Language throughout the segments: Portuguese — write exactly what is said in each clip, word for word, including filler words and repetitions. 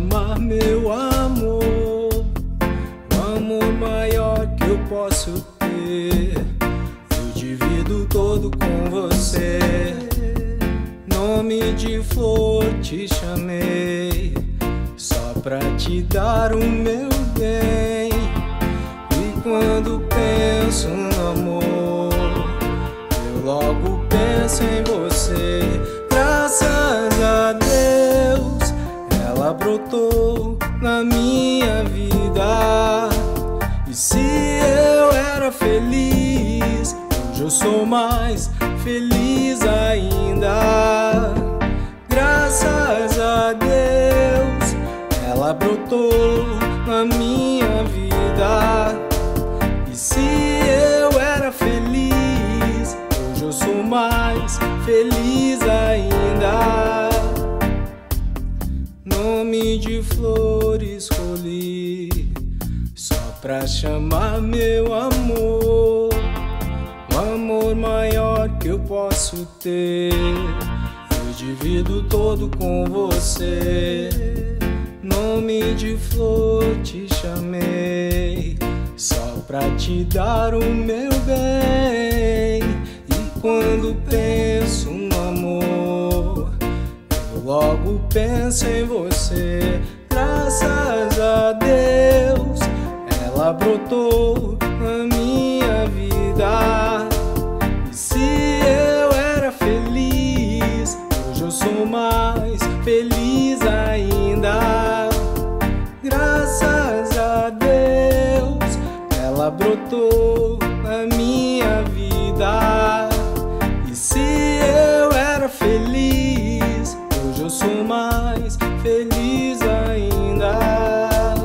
chamar meu amor, o amor maior que eu posso ter. Eu divido todo com você. Nome de flor te chamei, só pra te dar o meu bem. E quando penso no amor, eu logo penso em você. Graças a Deus, ela brotou na minha vida. E se eu era feliz, hoje eu sou mais feliz ainda. Graças a Deus, ela brotou na minha vida. E se eu era feliz, hoje eu sou mais feliz ainda. Nome de flor escolhi, só pra chamar meu amor, o amor maior que eu posso ter. Eu divido todo com você. Nome de flor te chamei, só pra te dar o meu bem. E quando penso no amor, eu logo penso em você. Graças a Deus, ela brotou na minha vida. E se eu era feliz, hoje eu sou mais feliz ainda. Graças a Deus, ela brotou na minha vida. E se eu era feliz, hoje eu sou mais feliz ainda.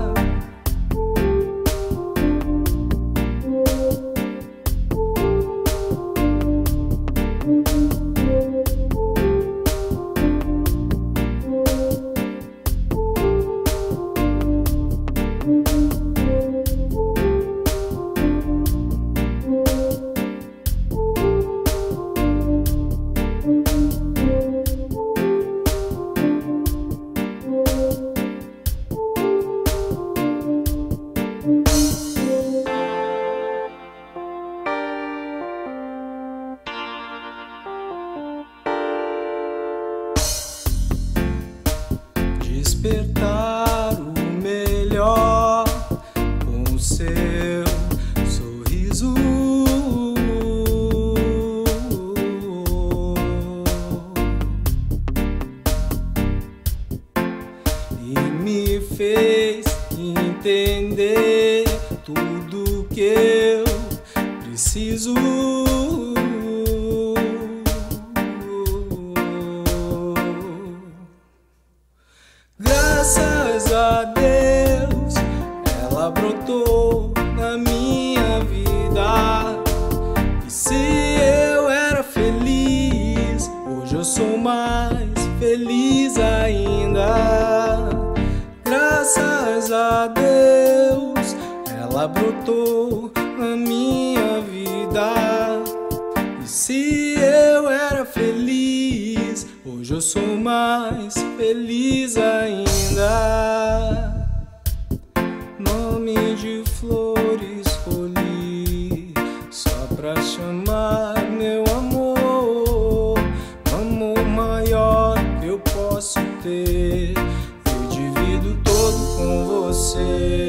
Despertar o melhor com o seu sorriso. E me fez entender tudo que eu preciso. Graças a Deus, ela brotou na minha vida. E se eu era feliz, hoje eu sou mais feliz ainda. Graças a Deus, ela brotou na minha vida. E se eu era feliz, hoje eu sou mais feliz ainda. Nome de flor escolhi, só pra chamar meu amor, o amor maior que eu posso ter. Eu divido todo com você.